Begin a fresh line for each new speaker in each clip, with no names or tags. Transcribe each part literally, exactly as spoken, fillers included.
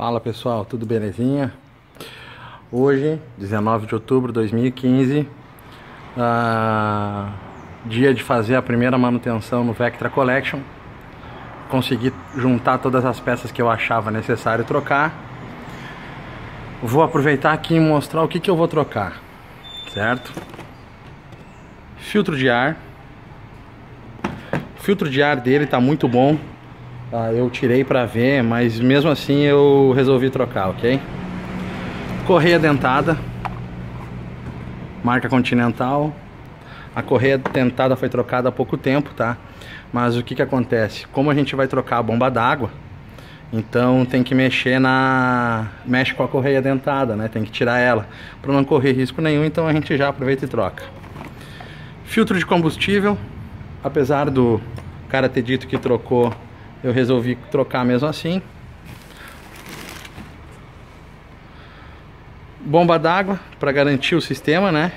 Fala pessoal, tudo belezinha? Hoje, dezenove de outubro de dois mil e quinze, uh, dia de fazer a primeira manutenção no Vectra Collection. Consegui juntar todas as peças que eu achava necessário trocar. Vou aproveitar aqui e mostrar o que, que eu vou trocar, certo? Filtro de ar. O filtro de ar dele tá muito bom. Ah, eu tirei pra ver, mas mesmo assim eu resolvi trocar, ok? Correia dentada, marca Continental. A correia dentada foi trocada há pouco tempo, tá? Mas o que que acontece? Como a gente vai trocar a bomba d'água, então tem que mexer na... mexe com a correia dentada, né? Tem que tirar ela, para não correr risco nenhum, então a gente já aproveita e troca. Filtro de combustível, apesar do cara ter dito que trocou, eu resolvi trocar mesmo assim. Bomba d'água para garantir o sistema, né?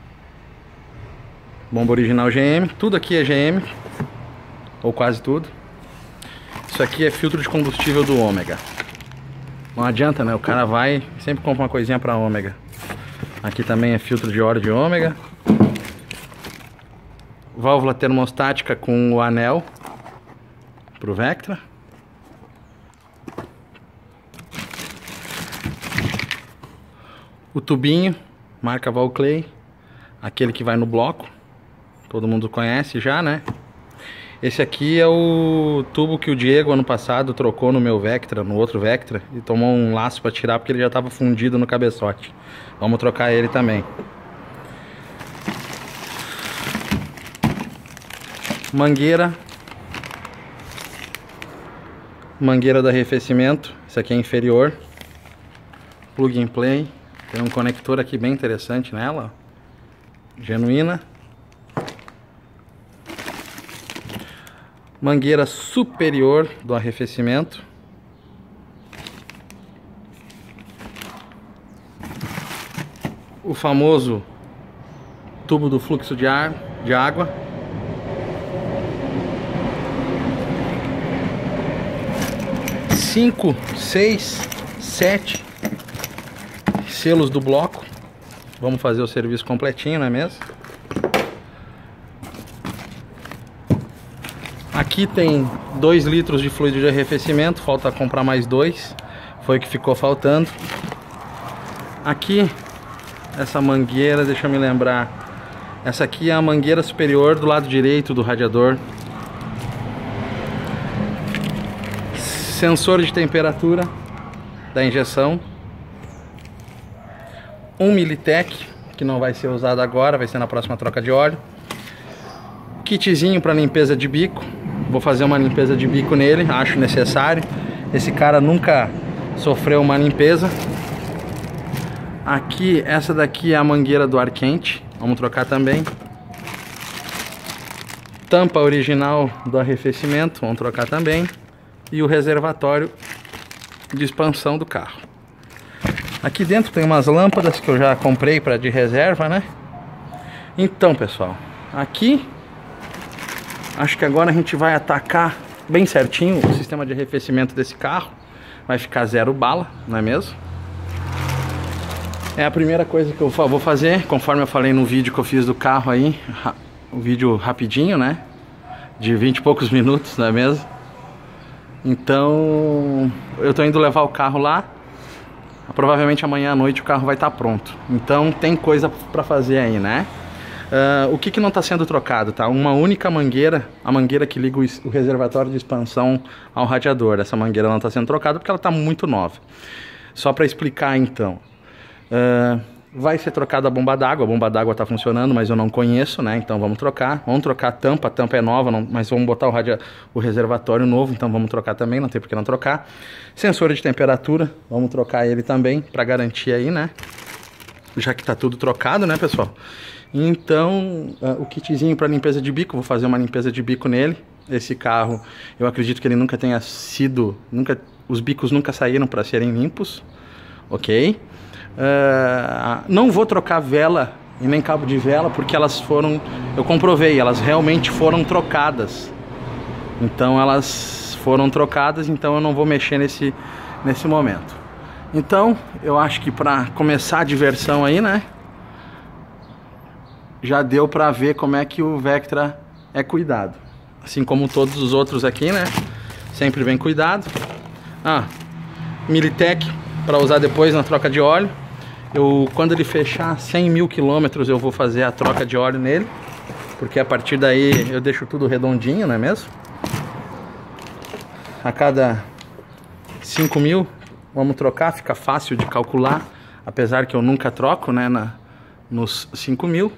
Bomba original G M, tudo aqui é G M, ou quase tudo. Isso aqui é filtro de combustível do Ômega. Não adianta, né? O cara vai sempre compra uma coisinha para Ômega. Aqui também é filtro de óleo de Ômega. Válvula termostática com o anel pro Vectra. O tubinho, marca Valclay, aquele que vai no bloco. Todo mundo conhece já, né? Esse aqui é o tubo que o Diego ano passado trocou no meu Vectra, no outro Vectra, e tomou um laço para tirar porque ele já estava fundido no cabeçote. Vamos trocar ele também. Mangueira. Mangueira do arrefecimento, isso aqui é inferior. Plug and play, tem um conector aqui bem interessante nela, ó. Genuína. Mangueira superior do arrefecimento. O famoso tubo do fluxo de ar, de água. Cinco, seis, sete selos do bloco. Vamos fazer o serviço completinho, não é mesmo? Aqui tem dois litros de fluido de arrefecimento. Falta comprar mais dois. Foi o que ficou faltando. Aqui, essa mangueira, deixa eu me lembrar. Essa aqui é a mangueira superior do lado direito do radiador. Sensor de temperatura da injeção. Um Militec, que não vai ser usado agora, vai ser na próxima troca de óleo. Kitzinho para limpeza de bico. Vou fazer uma limpeza de bico nele, acho necessário. Esse cara nunca sofreu uma limpeza. Aqui, essa daqui é a mangueira do ar quente. Vamos trocar também. Tampa original do arrefecimento, vamos trocar também. E o reservatório de expansão do carro. Aqui dentro tem umas lâmpadas que eu já comprei para de reserva, né? Então, pessoal, aqui acho que agora a gente vai atacar bem certinho o sistema de arrefecimento desse carro. Vai ficar zero bala, não é mesmo? É a primeira coisa que eu vou fazer, conforme eu falei no vídeo que eu fiz do carro aí. Um vídeo rapidinho, né? De vinte e poucos minutos, não é mesmo? Então, eu tô indo levar o carro lá. Provavelmente amanhã à noite o carro vai estar pronto. Então tem coisa para fazer aí, né? Uh, o que que não está sendo trocado, tá? Uma única mangueira, a mangueira que liga o, o reservatório de expansão ao radiador. Essa mangueira não está sendo trocada porque ela está muito nova. Só para explicar então. Uh, vai ser trocada a bomba d'água. A bomba d'água está funcionando, mas eu não conheço, né? Então vamos trocar. Vamos trocar a tampa. A tampa é nova, não, mas vamos botar o, radia, o reservatório novo. Então vamos trocar também, não tem por que não trocar. Sensor de temperatura. Vamos trocar ele também para garantir aí, né? Já que está tudo trocado, né, pessoal? Então, uh, o kitzinho para limpeza de bico. Vou fazer uma limpeza de bico nele. Esse carro, eu acredito que ele nunca tenha sido... nunca, os bicos nunca saíram para serem limpos. Ok? Uh, não vou trocar vela e nem cabo de vela porque elas foram, eu comprovei, elas realmente foram trocadas. Então elas foram trocadas, então eu não vou mexer nesse nesse momento. Então, eu acho que para começar a diversão aí, né, já deu para ver como é que o Vectra é cuidado. Assim como todos os outros aqui, né, sempre bem cuidado. Ah, Militech para usar depois na troca de óleo. Eu, quando ele fechar cem mil quilômetros, eu vou fazer a troca de óleo nele, porque a partir daí eu deixo tudo redondinho, não é mesmo? A cada cinco mil vamos trocar, fica fácil de calcular, apesar que eu nunca troco, né, na, nos cinco mil.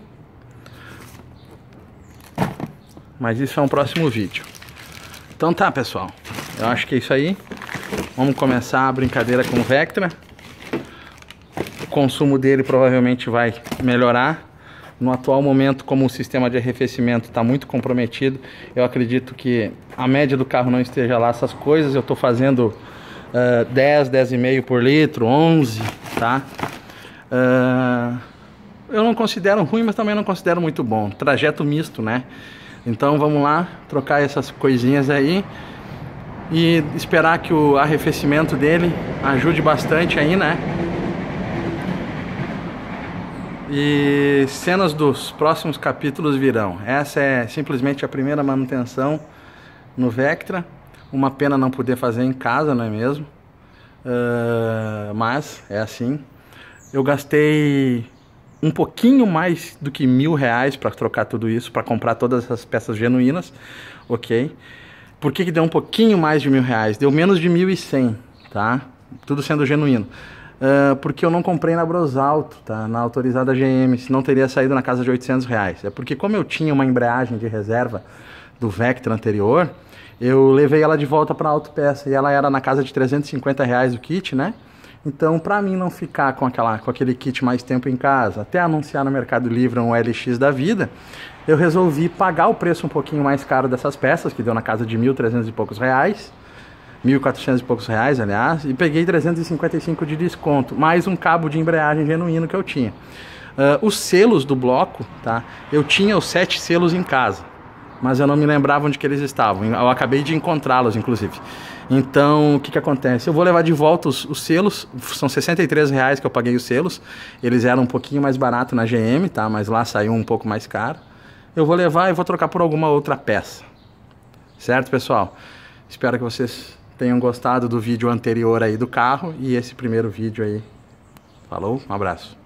Mas isso é um próximo vídeo. Então tá, pessoal, eu acho que é isso aí. Vamos começar a brincadeira com o Vectra. O consumo dele provavelmente vai melhorar. No atual momento, como o sistema de arrefecimento está muito comprometido, eu acredito que a média do carro não esteja lá essas coisas. Eu estou fazendo uh, dez, dez vírgula cinco por litro, onze, tá? Uh, eu não considero ruim, mas também não considero muito bom. Trajeto misto, né? Então vamos lá, trocar essas coisinhas aí e esperar que o arrefecimento dele ajude bastante aí, né? E cenas dos próximos capítulos virão. Essa é simplesmente a primeira manutenção no Vectra. Uma pena não poder fazer em casa, não é mesmo? Uh, mas é assim. Eu gastei um pouquinho mais do que mil reais para trocar tudo isso, para comprar todas essas peças genuínas, ok? Por que que deu um pouquinho mais de mil reais? Deu menos de mil e cem, tá? Tudo sendo genuíno. Uh, porque eu não comprei na Brosalto, tá? Na autorizada G M, senão teria saído na casa de oitocentos reais. É porque como eu tinha uma embreagem de reserva do Vectra anterior, eu levei ela de volta para a autopeça e ela era na casa de trezentos e cinquenta reais o kit, né? Então, para mim não ficar com, aquela, com aquele kit mais tempo em casa, até anunciar no Mercado Livre um L X da vida, eu resolvi pagar o preço um pouquinho mais caro dessas peças, que deu na casa de mil e trezentos e poucos reais, mil e quatrocentos e poucos reais, aliás, e peguei trezentos e cinquenta e cinco de desconto, mais um cabo de embreagem genuíno que eu tinha. Uh, os selos do bloco, tá? Eu tinha os sete selos em casa, mas eu não me lembrava onde que eles estavam. Eu acabei de encontrá-los, inclusive. Então, o que que acontece? Eu vou levar de volta os, os selos, são sessenta e três reais que eu paguei os selos. Eles eram um pouquinho mais barato na G M, tá? Mas lá saiu um pouco mais caro. Eu vou levar e vou trocar por alguma outra peça. Certo, pessoal? Espero que vocês tenham gostado do vídeo anterior aí do carro e esse primeiro vídeo aí. Falou, um abraço.